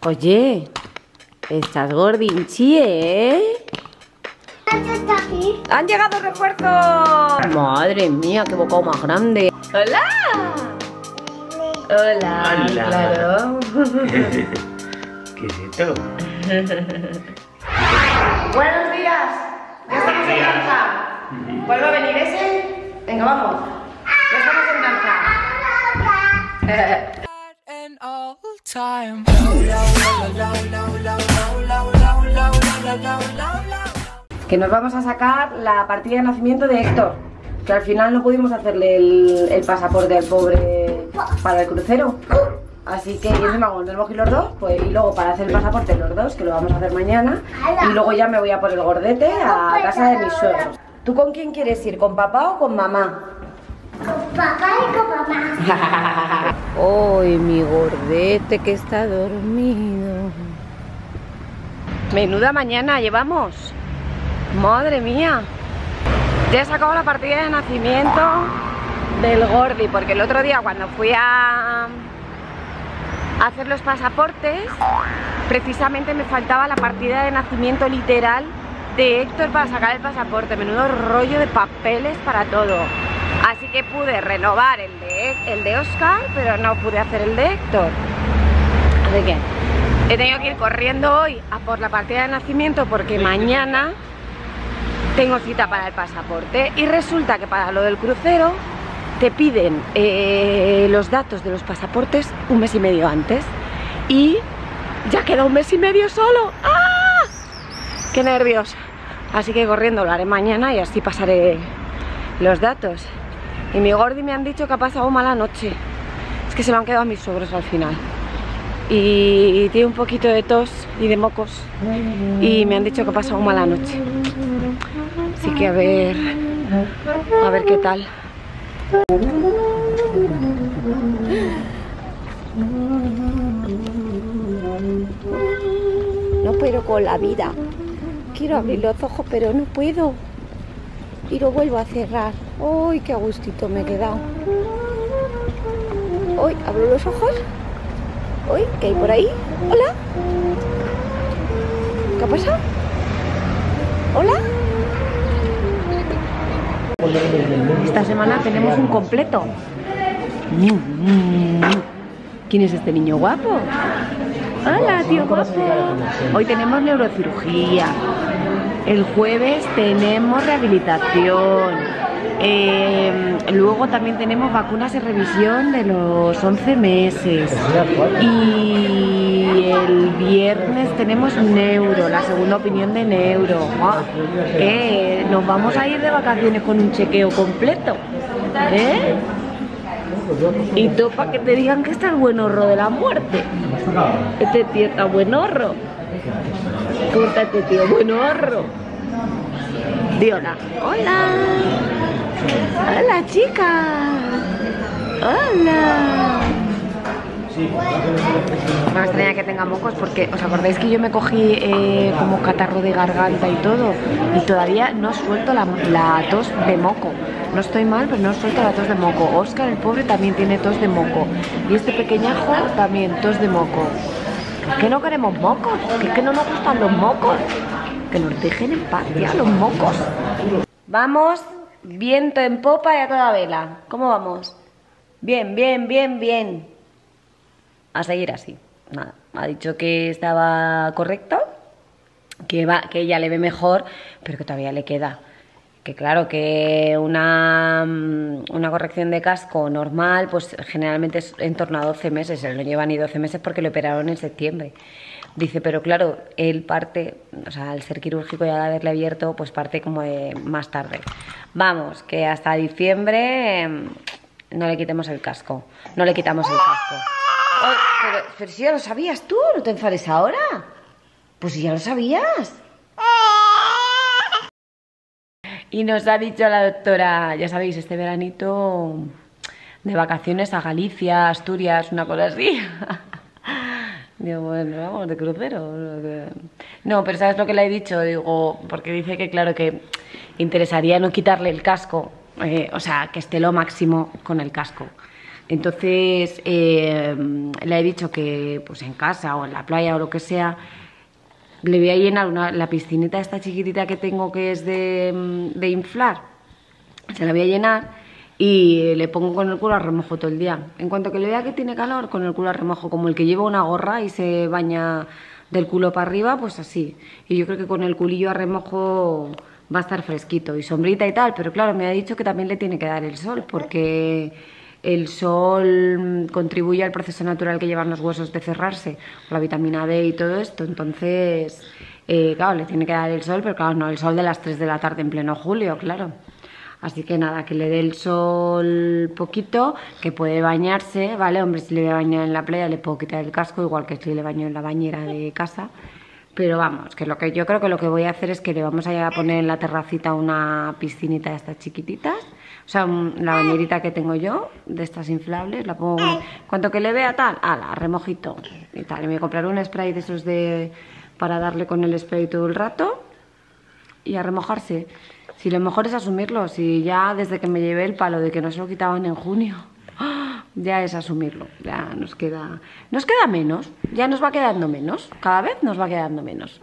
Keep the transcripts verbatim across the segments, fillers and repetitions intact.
Oye, estás gordinchi, ¿eh? ¿Está aquí? ¡Han llegado refuerzos! ¡Madre mía, qué bocado más grande! ¡Hola! Hola, Hola. claro. ¿Qué es esto? Buenos días. Ya estamos en danza. ¿Vuelve a venir ese? Venga, vamos. Ya estamos en danza. Que nos vamos a sacar la partida de nacimiento de Héctor. Que al final no pudimos hacerle el, el pasaporte al pobre para el crucero. Así que y encima como tenemos que ir los dos, pues y luego para hacer el pasaporte los dos, que lo vamos a hacer mañana. Y luego ya me voy a por el gordete a casa de mis suegros. ¿Tú con quién quieres ir? ¿Con papá o con mamá? Con papá y con mamá. ¡Uy, mi gordete que está dormido! Menuda mañana llevamos. ¡Madre mía! Ya he sacado la partida de nacimiento del gordi, porque el otro día cuando fui a hacer los pasaportes, precisamente me faltaba la partida de nacimiento literal de Héctor para sacar el pasaporte. Menudo rollo de papeles para todo. Así que pude renovar el de, el de Oscar, pero no pude hacer el de Héctor. Así que he tenido que ir corriendo hoy a por la partida de nacimiento porque mañana tengo cita para el pasaporte. Y resulta que para lo del crucero te piden eh, los datos de los pasaportes un mes y medio antes. Y ya queda un mes y medio solo. ¡Ah! ¡Qué nervios! Así que corriendo lo haré mañana y así pasaré los datos. Y mi gordi me han dicho que ha pasado mala noche. Es que se lo han quedado a mis suegros al final. Y tiene un poquito de tos y de mocos. Y me han dicho que ha pasado mala noche. Así que a ver, a ver qué tal. No puedo con la vida. Quiero abrir los ojos, pero no puedo. Y lo vuelvo a cerrar. ¡Uy, qué a gustito me he quedado! ¡Uy, abro los ojos! ¡Uy, qué hay por ahí! ¡Hola! ¿Qué ha pasado? ¿Hola? Esta semana tenemos un completo. ¿Quién es este niño guapo? Hola, tío guapo. Hoy tenemos neurocirugía. El jueves tenemos rehabilitación. Eh, luego también tenemos vacunas de revisión de los once meses. Y el viernes tenemos neuro, la segunda opinión de neuro. Eh, nos vamos a ir de vacaciones con un chequeo completo. ¿Eh? Y tú para que te digan que está el buenorro de la muerte. Este tío está buenorro. ¿Cómo está este tío? Buenorro. Di hola. Hola. Hola, chicas. Hola. Me extraña que tenga mocos porque os acordáis que yo me cogí eh, como catarro de garganta y todo y todavía no suelto la, la tos de moco. No estoy mal, pero no suelto la tos de moco. Oscar, el pobre, también tiene tos de moco. Y este pequeñajo también tos de moco. ¿Que no queremos mocos? ¿Que es que no nos gustan los mocos? Que nos dejen en paz ya los mocos. Vamos, viento en popa y a toda vela. ¿Cómo vamos? Bien, bien, bien, bien. A seguir así. Nada, ha dicho que estaba correcto, que, va, que ella le ve mejor, pero que todavía le queda. Que claro, que una, una corrección de casco normal, pues generalmente es en torno a doce meses. Él no lleva ni doce meses porque lo operaron en septiembre. Dice, pero claro, él parte, o sea, al ser quirúrgico y al haberle abierto, pues parte como de más tarde. Vamos, que hasta diciembre no le quitemos el casco. No le quitamos el casco. Oh, pero, pero si ya lo sabías tú, ¿no te enfades ahora? Pues si ya lo sabías. Y nos ha dicho la doctora, ya sabéis, este veranito de vacaciones a Galicia, Asturias, una cosa así. Digo, bueno, vamos de crucero. No, pero ¿sabes lo que le he dicho? Digo, porque dice que claro que interesaría no quitarle el casco, eh, o sea, que esté lo máximo con el casco. Entonces eh, le he dicho que pues en casa o en la playa o lo que sea, le voy a llenar una, la piscinita esta chiquitita que tengo que es de, de inflar, se la voy a llenar y le pongo con el culo a remojo todo el día. En cuanto que le vea que tiene calor, con el culo a remojo, como el que lleva una gorra y se baña del culo para arriba, pues así. Y yo creo que con el culillo a remojo va a estar fresquito y sombrita y tal, pero claro, me ha dicho que también le tiene que dar el sol, porque el sol contribuye al proceso natural que llevan los huesos de cerrarse, la vitamina D y todo esto. Entonces, eh, claro, le tiene que dar el sol, pero claro, no el sol de las tres de la tarde en pleno julio, claro. Así que nada, que le dé el sol poquito, que puede bañarse, ¿vale? Hombre, si le voy a bañar en la playa le puedo quitar el casco, igual que si le baño en la bañera de casa. Pero vamos, que lo que yo creo que lo que voy a hacer es que le vamos a poner en la terracita una piscinita de estas chiquititas. O sea, un, la bañerita que tengo yo, de estas inflables, la pongo... Cuanto que le vea tal, ala, remojito y tal. Y me voy a comprar un spray de esos de... para darle con el spray todo el rato y a remojarse. Si lo mejor es asumirlo, si ya desde que me llevé el palo de que no se lo quitaban en junio, ya es asumirlo, ya nos queda, nos queda menos, ya nos va quedando menos, cada vez nos va quedando menos.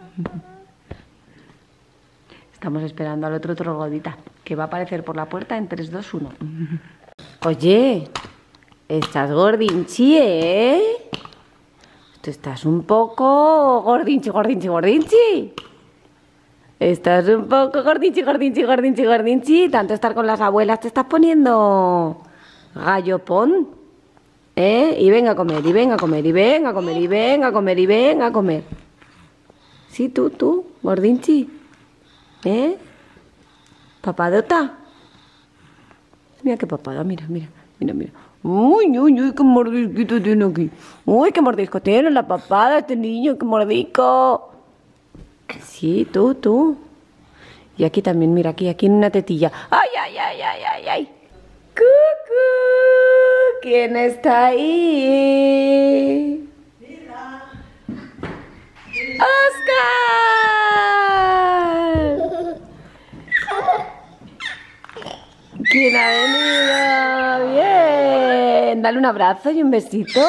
Estamos esperando al otro troglodita, que va a aparecer por la puerta en tres, dos, uno. Oye, estás gordinchi, ¿eh? Tú estás un poco gordinchi, gordinchi, gordinchi. Estás un poco gordinchi, gordinchi, gordinchi, gordinchi. Tanto estar con las abuelas te estás poniendo gallopón, ¿eh? Y venga a comer, y venga a comer, y venga a comer, y venga a comer, y venga a comer. Sí, tú, tú, gordinchi, ¿eh? Papadota. Mira qué papada, mira, mira, mira, mira. Uy, uy, uy, qué mordisquito tiene aquí. Uy, qué mordisco tiene la papada este niño, qué mordisco. Sí, tú, tú. Y aquí también, mira, aquí, aquí en una tetilla. ¡Ay, ay, ay, ay, ay, ay! ¡Cucú! ¿Quién está ahí? ¡Mira! ¡Oscar! ¿Quién ha venido? ¡Bien! Dale un abrazo y un besito.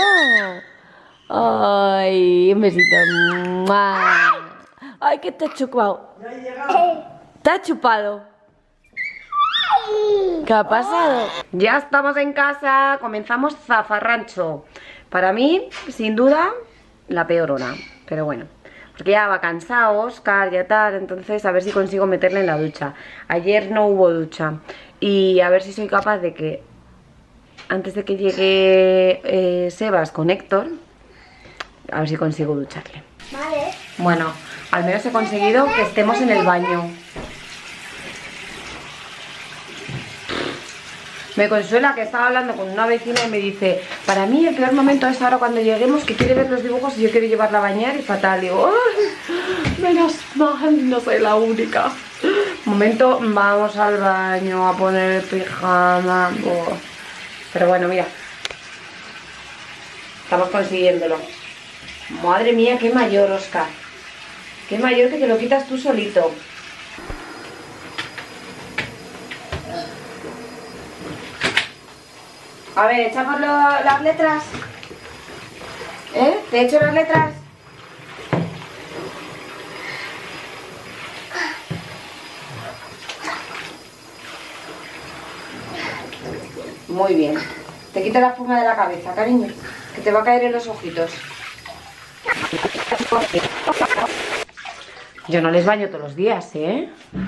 ¡Ay, un besito! ¡Mua! ¡Ay, que te ha chupado! Ya he llegado. ¿Te ha chupado? ¿Qué ha pasado? Ya estamos en casa, comenzamos zafarrancho. Para mí, sin duda, la peor hora. Pero bueno, porque ya va cansado Oscar, ya tal. Entonces a ver si consigo meterle en la ducha. Ayer no hubo ducha. Y a ver si soy capaz de que antes de que llegue eh, Sebas con Héctor, a ver si consigo ducharle. Vale. Bueno, al menos he conseguido que estemos en el baño. Me consuela que estaba hablando con una vecina y me dice: para mí el peor momento es ahora cuando lleguemos, que quiere ver los dibujos y yo quiero llevarla a bañar y fatal. Digo, ¡ay! Menos mal, no soy la única. Momento, vamos al baño a poner el pijama. Oh. Pero bueno, mira, estamos consiguiéndolo. Madre mía, qué mayor, Oscar. Qué mayor, que te lo quitas tú solito. A ver, echamos lo, las letras. ¿Eh? ¿Te echo las letras? Muy bien. Te quito la espuma de la cabeza, cariño, que te va a caer en los ojitos. Yo no les baño todos los días, ¿eh?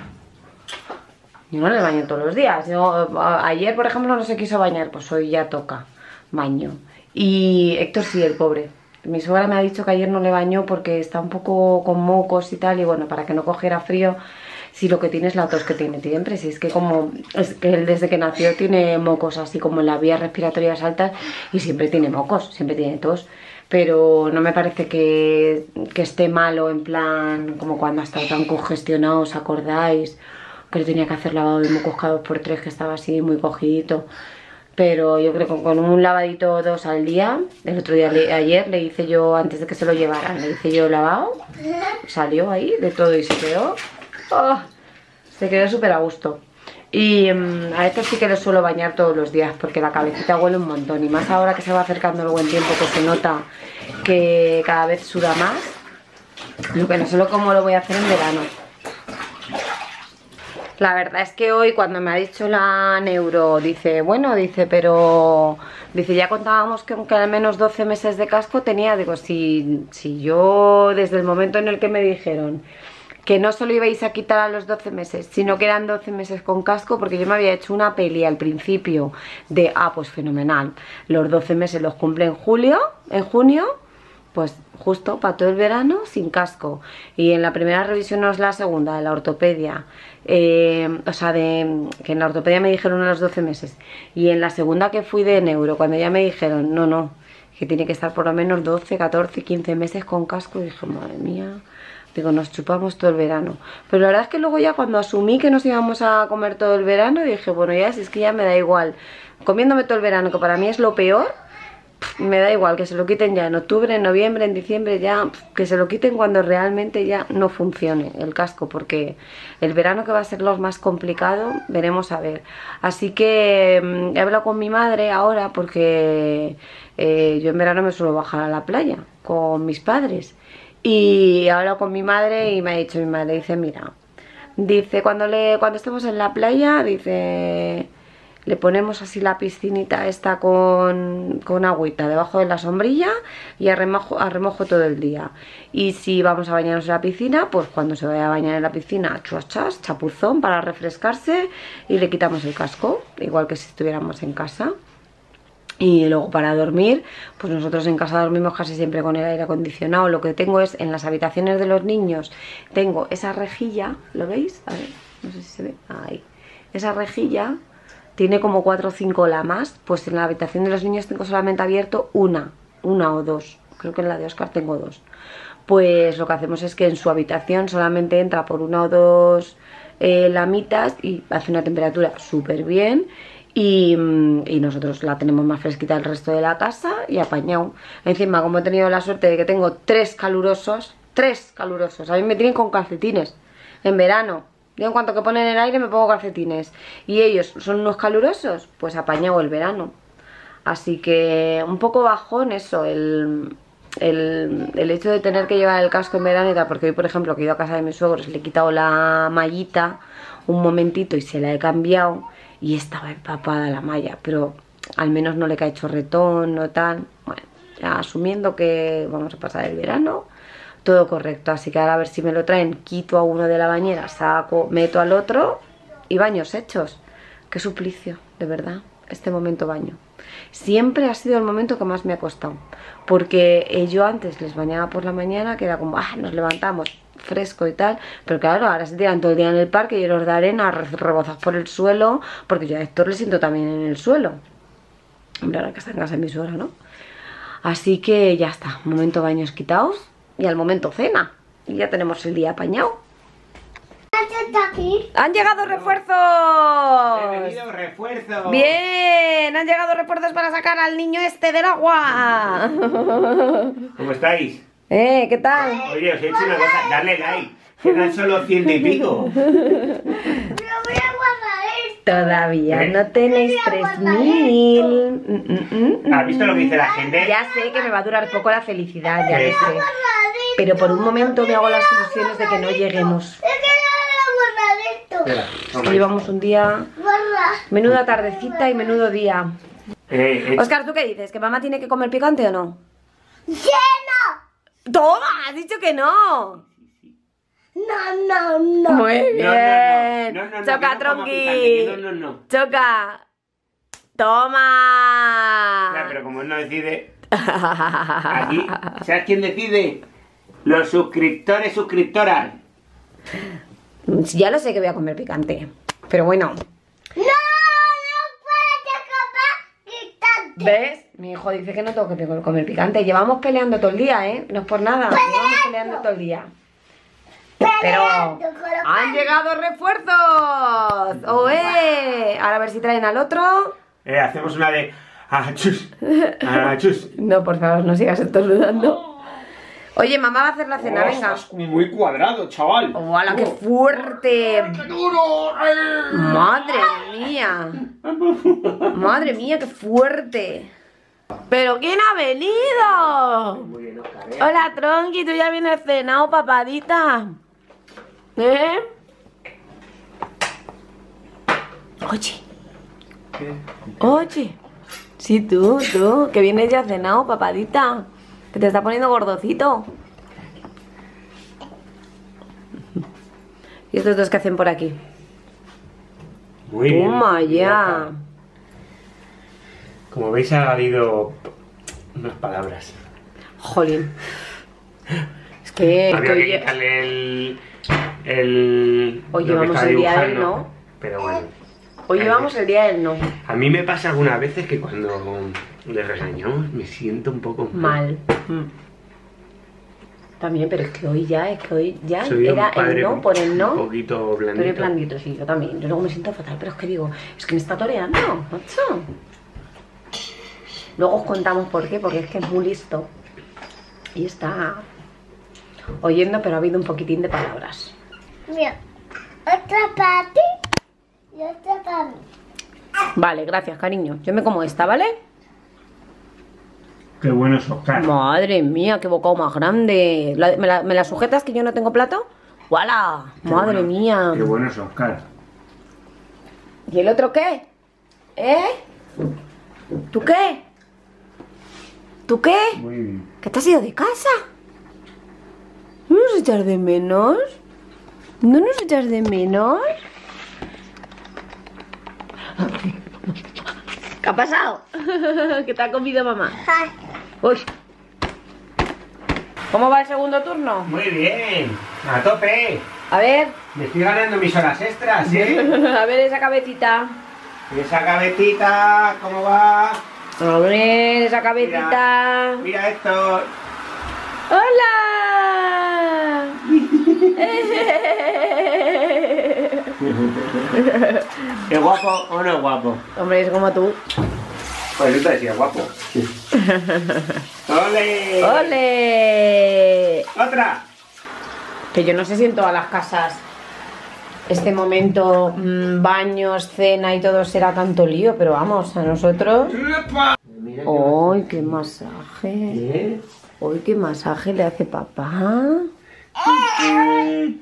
Yo no les baño todos los días. Yo, ayer, por ejemplo, no se quiso bañar, pues hoy ya toca baño. Y Héctor sí, el pobre. Mi suegra me ha dicho que ayer no le bañó porque está un poco con mocos y tal. Y bueno, para que no cogiera frío, si lo que tiene es la tos que tiene siempre. Si es que como es que él desde que nació tiene mocos así como en las vías respiratorias altas y siempre tiene mocos, siempre tiene tos. Pero no me parece que, que esté malo, en plan como cuando ha estado tan congestionado, ¿os acordáis? Que le tenía que hacer lavado de mocos cada dos por tres, que estaba así muy cogidito. Pero yo creo que con un lavadito o dos al día, el otro día, le, ayer le hice yo, antes de que se lo llevaran, le hice yo lavado, salió ahí de todo y se quedó, oh, se quedó súper a gusto. Y um, a estos sí que les suelo bañar todos los días porque la cabecita huele un montón. Y más ahora que se va acercando el buen tiempo, que se nota que cada vez suda más. Lo que no sé cómo lo voy a hacer en verano. La verdad es que hoy cuando me ha dicho la neuro, dice, bueno, dice, pero... Dice, ya contábamos que aunque al menos doce meses de casco tenía. Digo, si, si yo desde el momento en el que me dijeron que no solo ibais a quitar a los doce meses, sino que eran doce meses con casco, porque yo me había hecho una peli al principio de, ah, pues fenomenal, los doce meses los cumple en julio, en junio, pues justo para todo el verano sin casco. Y en la primera revisión, no es la segunda, de la ortopedia, eh, o sea, de que en la ortopedia me dijeron a los doce meses, y en la segunda que fui de neuro, cuando ya me dijeron, no, no, que tiene que estar por lo menos doce, catorce, quince meses con casco, y dije, madre mía, digo, nos chupamos todo el verano. Pero la verdad es que luego ya cuando asumí que nos íbamos a comer todo el verano, dije, bueno, ya si es que ya me da igual, comiéndome todo el verano, que para mí es lo peor, me da igual que se lo quiten ya en octubre, en noviembre, en diciembre, ya que se lo quiten cuando realmente ya no funcione el casco, porque el verano, que va a ser lo más complicado, veremos a ver. Así que he hablado con mi madre ahora porque eh, yo en verano me suelo bajar a la playa con mis padres, y he hablado con mi madre y me ha dicho mi madre, dice, mira, dice, cuando, le, cuando estemos en la playa, dice... Le ponemos así la piscinita esta con, con agüita debajo de la sombrilla y a remojo, a remojo todo el día. Y si vamos a bañarnos en la piscina, pues cuando se vaya a bañar en la piscina, chas, chas, chapuzón para refrescarse, y le quitamos el casco, igual que si estuviéramos en casa. Y luego para dormir, pues nosotros en casa dormimos casi siempre con el aire acondicionado. Lo que tengo es, en las habitaciones de los niños, tengo esa rejilla, ¿lo veis? A ver, no sé si se ve, ahí. Esa rejilla... Tiene como cuatro o cinco lamas, pues en la habitación de los niños tengo solamente abierto una, una o dos, creo que en la de Oscar tengo dos. Pues lo que hacemos es que en su habitación solamente entra por una o dos eh, lamitas y hace una temperatura súper bien, y, y nosotros la tenemos más fresquita el resto de la casa y apañado. Encima, como he tenido la suerte de que tengo tres calurosos, tres calurosos, a mí me tienen con calcetines en verano. Yo en cuanto que ponen el aire me pongo calcetines, y ellos son unos calurosos, pues apañado el verano. Así que un poco bajón eso, el, el, el hecho de tener que llevar el casco en verano y tal, porque hoy, por ejemplo, que he ido a casa de mis suegros, le he quitado la mallita un momentito y se la he cambiado y estaba empapada la malla, pero al menos no le cae chorretón, no tal. Bueno, ya asumiendo que vamos a pasar el verano, todo correcto. Así que ahora a ver si me lo traen, quito a uno de la bañera, saco, meto al otro y baños hechos. Qué suplicio, de verdad, este momento baño. Siempre ha sido el momento que más me ha costado, porque eh, yo antes les bañaba por la mañana, que era como, ah, nos levantamos fresco y tal, pero claro, ahora se tiran todo el día en el parque y los de arena rebozas por el suelo, porque yo a Héctor le siento también en el suelo. Hombre, ahora que está en casa de mi suegra, ¿no? Así que ya está, momento baños quitados. Y al momento cena, y ya tenemos el día apañado. ¡Han llegado refuerzos! ¡Bienvenido refuerzo! ¡Bien! ¡Han llegado refuerzos para sacar al niño este del agua! ¿Cómo estáis? ¿Eh? ¿Qué tal? Oye, os he dicho una cosa, darle like. Quedan solo ciento y pico. Todavía no tenéis tres mil. ¿Has visto lo que dice la gente? Ya sé que me va a durar poco la felicidad, ya lo sé. Pero por un momento me hago las ilusiones de que no lleguemos. Es que llevamos un día, menuda tardecita y menudo día. Eh, eh. Oscar, ¿tú qué dices? ¿Que mamá tiene que comer picante o no? ¡Que no! ¡Toma! ¡Has dicho que no! No, no, no. Muy bien. No, no, no, no, Choca, que no coma tronqui. picante, que no, no, no. Choca. Toma. Ya, pero como él no decide, aquí, ¿sabes quién decide? Los suscriptores, suscriptoras. Ya lo sé que voy a comer picante, pero bueno. ¡No! ¡No puedes comer picante! ¿Ves? Mi hijo dice que no tengo que comer picante. Llevamos peleando todo el día, ¿eh? No es por nada. Llevamos peleando todo el día. Pero han llegado refuerzos. ¡Oe! Ahora a ver si traen al otro. Eh, hacemos una de... ¡Achus! ¡Achus! No, por favor, no sigas estornudando. Oye, mamá va a hacer la cena, Oh, venga. estás muy cuadrado, chaval. ¡Hola, qué fuerte! ¡Qué duro! ¡Madre mía! ¡Madre mía, qué fuerte! ¿Pero quién ha venido? Muy bien, Oscar, ¿eh? Hola, Tronqui, ¿tú ya vienes cenado, papadita? ¿Eh? Oye, ¿Qué? oye. Sí, tú, tú, que vienes ya cenado, papadita. Que te está poniendo gordocito. ¿Y estos dos qué hacen por aquí? Muy bien. Toma ya. Como veis ha habido unas palabras. Jolín. Es que, es que Había que hoy, quitarle el... el Hoy lo que llevamos está el día del dibujando, no. Pero bueno. hoy llevamos el día del no. A mí me pasa algunas veces que cuando le regañamos me siento un poco Mal. Mm. También, pero es que hoy ya, es que hoy ya Soy un era el padre no por el no. un poquito blandito. Pero el blandito, sí, yo también. Yo luego me siento fatal, pero es que digo, es que me está toreando, macho. Luego os contamos por qué, porque es que es muy listo. Y está oyendo, pero ha habido un poquitín de palabras. Mira, otra para ti y otra para mí. Vale, gracias, cariño. Yo me como esta, ¿vale? Qué bueno es Oscar. Madre mía, qué bocado más grande. La- ¿Me la, me la sujetas que yo no tengo plato? ¡Wala! Qué Madre bueno, mía. Qué bueno es Oscar. ¿Y el otro qué? ¿Eh? ¿Tú qué? ¿Tú qué? Muy bien. ¿Que te has ido de casa? ¿No nos echas de menos? ¿No nos echas de menos? ¿Qué ha pasado? ¿Qué te ha comido mamá? Ay, Uy. ¿Cómo va el segundo turno? Muy bien. A tope. A ver, Me estoy ganando mis horas extras, ¿eh? a ver esa cabecita. Esa cabecita, ¿cómo va? A ver esa cabecita. Mira esto. ¡Hola! ¿Es guapo o no es guapo? Hombre, es como tú. Pues entonces sí es guapo. ¡Ole! ¡Ole! ¡Otra! Que yo no sé si en todas las casas este momento, mmm, baños, cena y todo será tanto lío, pero vamos, a nosotros... Mira ¡Ay, qué masaje! ¿Qué? ¡Ay, qué masaje le hace papá! ¡Ay!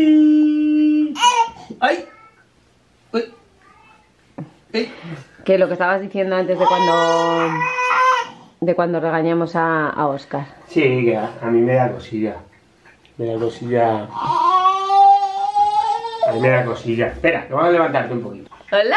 Uy. Ay. Que lo que estabas diciendo antes de cuando... de cuando regañamos a, a Óscar. Sí, que a, a mí me da cosilla. Me da cosilla. A mí me da cosilla. Espera, que vamos a levantarte un poquito. ¡Hola!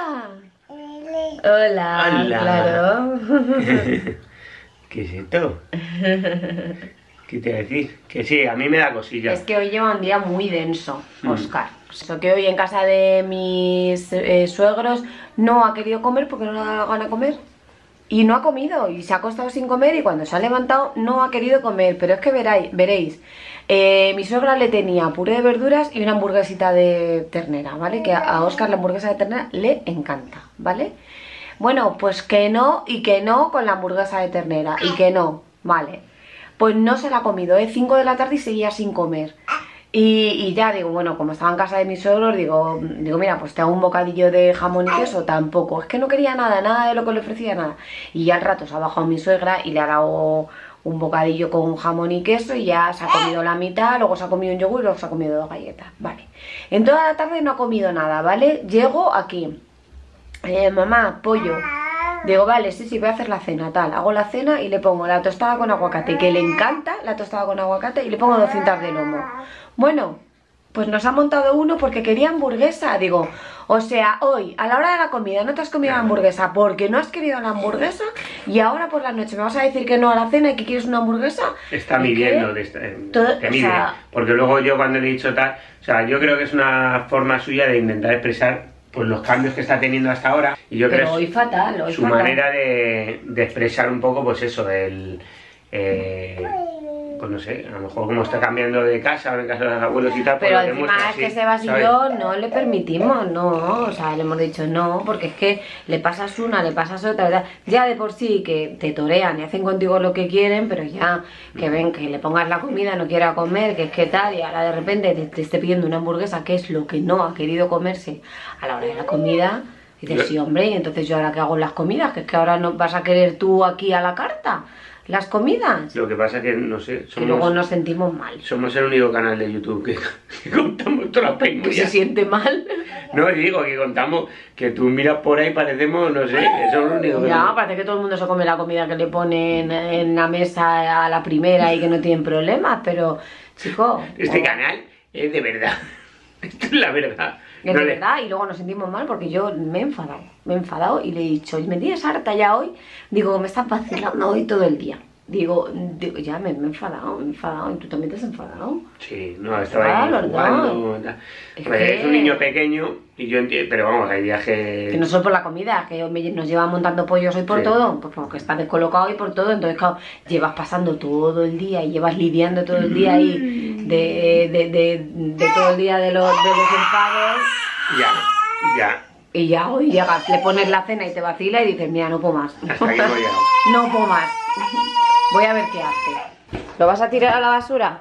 Hola, Hola. claro. ¿Qué es esto? ¿Qué te voy a decir? Que sí, a mí me da cosilla. Es que hoy lleva un día muy denso, Mm. Óscar. Eso que hoy en casa de mis eh, suegros no ha querido comer porque no le da la gana comer. Y no ha comido y se ha acostado sin comer y cuando se ha levantado no ha querido comer. Pero es que veráis, veréis, eh, mi suegra le tenía puré de verduras y una hamburguesita de ternera, ¿vale? Que a, a Óscar la hamburguesa de ternera le encanta, ¿vale? Bueno, pues que no y que no con la hamburguesa de ternera y que no, ¿vale? Pues no se la ha comido, es ¿eh? cinco de la tarde y seguía sin comer. Y, y ya digo, bueno, como estaba en casa de mis suegros, digo, digo, mira, pues te hago un bocadillo de jamón y queso, tampoco. Es que no quería nada, nada de lo que le ofrecía, nada. Y ya al rato se ha bajado mi suegra y le ha dado un bocadillo con jamón y queso y ya se ha comido la mitad, luego se ha comido un yogur y luego se ha comido dos galletas, vale. En toda la tarde no ha comido nada, ¿vale? Llego aquí, eh, mamá, pollo. Digo, vale, sí, sí, voy a hacer la cena, tal. Hago la cena y le pongo la tostada con aguacate, que le encanta la tostada con aguacate, y le pongo dos cintas de lomo. Bueno, pues nos ha montado uno porque quería hamburguesa. Digo, o sea, hoy, a la hora de la comida, no te has comido la hamburguesa porque no has querido la hamburguesa y ahora por la noche me vas a decir que no a la cena y que quieres una hamburguesa. Está ¿Y midiendo, qué? de esta- eh, Todo- te o mide. sea- Porque luego yo cuando le he dicho tal, o sea, yo creo que es una forma suya de intentar expresar pues los cambios que está teniendo hasta ahora. Y yo Pero creo hoy que fatal, hoy su fatal. manera de, de expresar un poco, pues eso, el... eh, pues no sé, a lo mejor como está cambiando de casa o en casa de los abuelos y tal, pues pero lo encima demuestra es así, que Sebas y ¿sabes? yo no le permitimos, no, o sea, le hemos dicho no, porque es que le pasas una, le pasas otra, ¿verdad? Ya de por sí que te torean y hacen contigo lo que quieren, pero ya que ven que le pongas la comida, no quiera comer, que es que tal, y ahora de repente te, te esté pidiendo una hamburguesa, que es lo que no ha querido comerse a la hora de la comida, y dices, Yo- sí, hombre, y entonces yo ahora qué hago en las comidas, que es que ahora no vas a querer tú aquí a la carta las comidas, Lo que pasa es que, no sé, y luego somos, nos sentimos mal, somos el único canal de YouTube que, que contamos todas las que se penurias. siente mal. No, digo que contamos, que tú miras por ahí parecemos, no sé, que somos los únicos que... Ya, parece que todo el mundo se come la comida que le ponen en la mesa a la primera y que no tienen problemas, pero, chico... Este oh, canal es de verdad. Esto es la verdad. es No de le- verdad, y luego nos sentimos mal porque yo me he enfadado, me he enfadado y le he dicho, me tienes harta ya hoy, digo, me estás vacilando hoy todo el día. Digo, digo ya me, me he enfadado, me he enfadado, y tú también te has enfadado. Sí, no, estaba ahí Ah, ¿verdad? jugando. tal. Es Pues que- es un niño pequeño y yo entiendo, pero vamos, hay viajes... Que no solo por la comida, que me- nos lleva montando pollos hoy por Sí. todo, pues porque está descolocado y por todo, entonces claro, llevas pasando todo el día y llevas lidiando todo el día ahí de, de, de, de todo el día de los, de los enfados, Ya, ya, y ya hoy llegas, le pones la cena y te vacila y dices, mira, no puedo más. hasta aquí hemos llegado. No puedo más. Voy a ver qué hace. ¿Lo vas a tirar a la basura?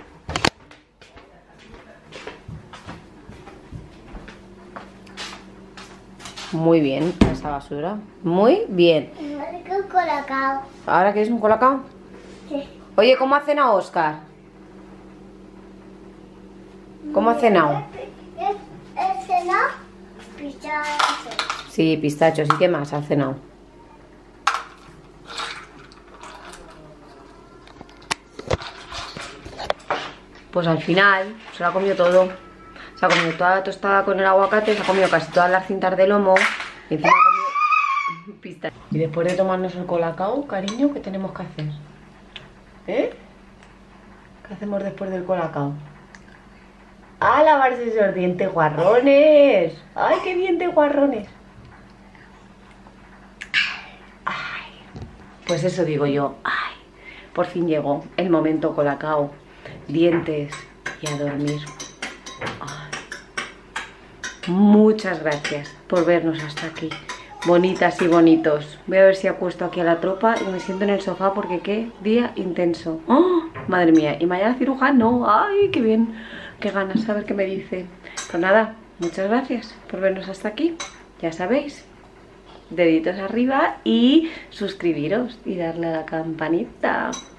Muy bien, esa basura. Muy bien. Con colacao. ¿Ahora quieres un colacao? Sí. Oye, ¿cómo ha cenado Óscar? ¿Cómo ha cenado? ¿Es cenado? Pistacho. Sí, pistachos. ¿Y qué más ha cenado? Pues al final se lo ha comido todo. Se ha comido toda la tostada con el aguacate, se ha comido casi todas las cintas de lomo y encima ha comido pistachos. Y después de tomarnos el colacao, cariño, ¿qué tenemos que hacer? ¿Eh? ¿Qué hacemos después del colacao? ¡A lavarse esos dientes guarrones! ¡Ay, qué dientes guarrones! ¡Ay! Pues eso digo yo. ¡Ay! Por fin llegó el momento colacao. Dientes y a dormir. Ay. Muchas gracias por vernos hasta aquí. Bonitas y bonitos. Voy a ver si acuesto aquí a la tropa y me siento en el sofá porque qué día intenso. ¡Oh! Madre mía. Y mañana cirujano. ¡Ay, qué bien! Qué ganas, a ver qué me dice. Pues nada, muchas gracias por vernos hasta aquí. Ya sabéis, deditos arriba y suscribiros y darle a la campanita.